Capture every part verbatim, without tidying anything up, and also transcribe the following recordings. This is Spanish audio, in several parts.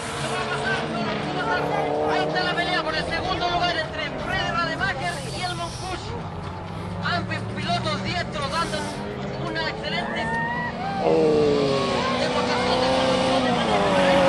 Ahí está la pelea por el segundo lugar entre Freddy Rademacher y Elmon Kusch. Ambos pilotos diestros dando una excelente demostración de conducción de manera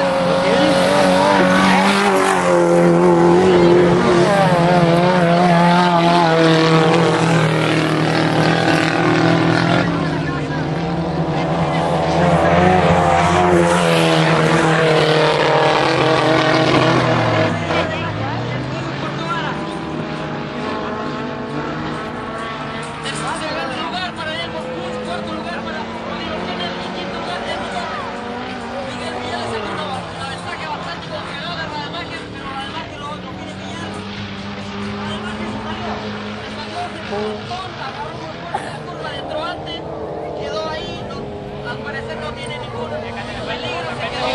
curva de entrante, quedó ahí, no, al parecer no tiene ningún peligro, se quedó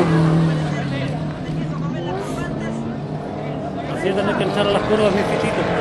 así es donde que entrar a las curvas, mi fitito.